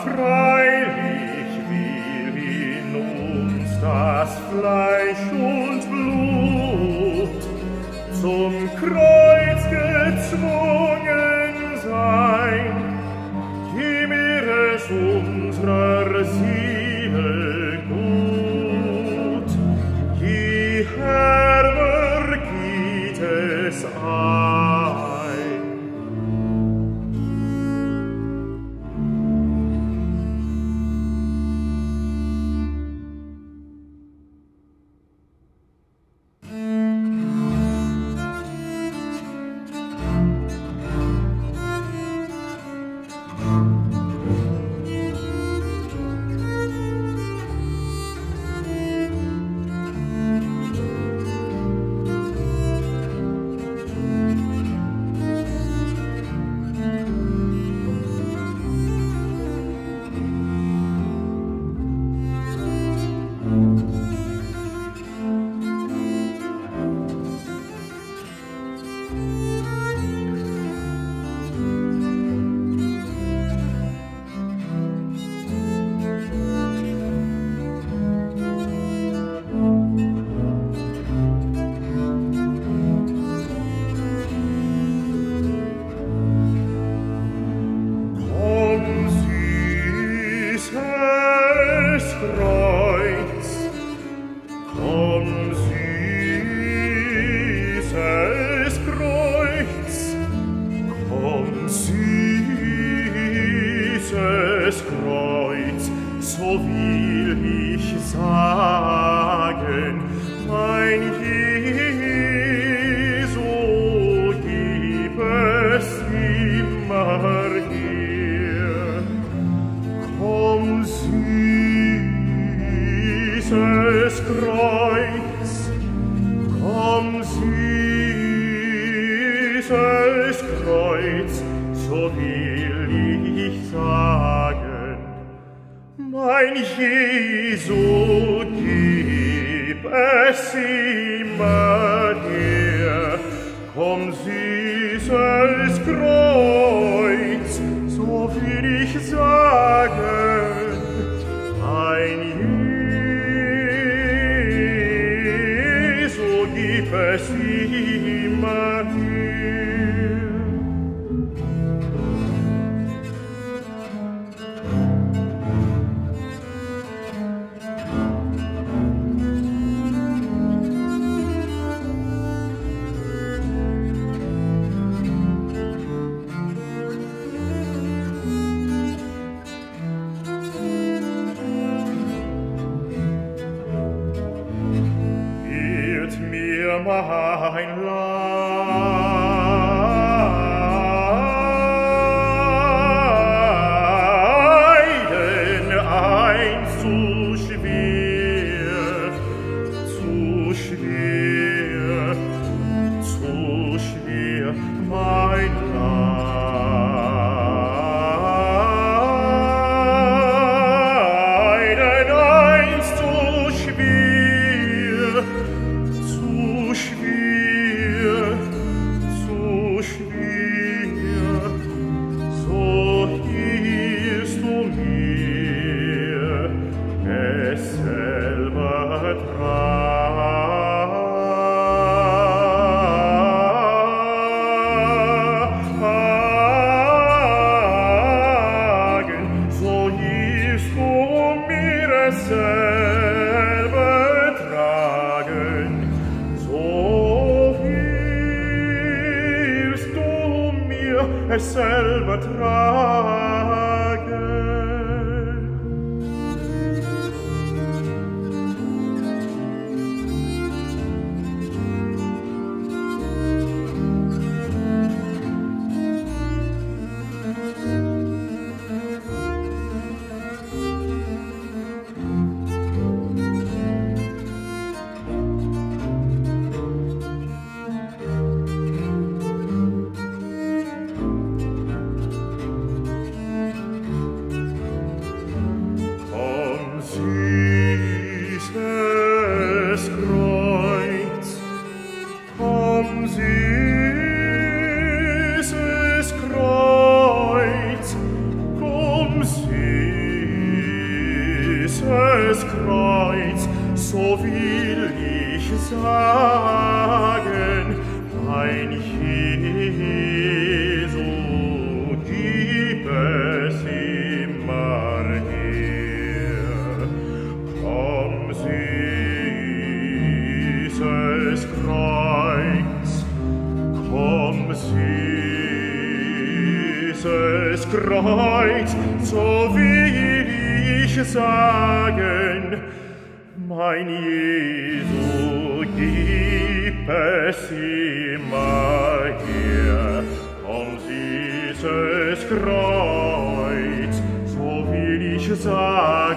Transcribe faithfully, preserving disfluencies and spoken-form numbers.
freilich will in uns das Fleisch und Blut zum Kreuz gezwungen sein, gib mir es unserer Seele gut, je härter geht es ein. Mein Leiden einst zu schwer, zu schwer, zu schwer, mein Leiden einst zu schwer, zu schwer, zu schwer, so hilfst du mir, es selber tragen, so hilfst du mir, es selber tragen, so hilfst du mir, es selber tragen. so will ich sagen, mein Jesu, gib es immer her. Komm, süßes Kreuz, komm, süßes Kreuz, so will ich sagen, mein Jesu, gib es immer her. Komm, süßes Kreuz, so will ich sagen,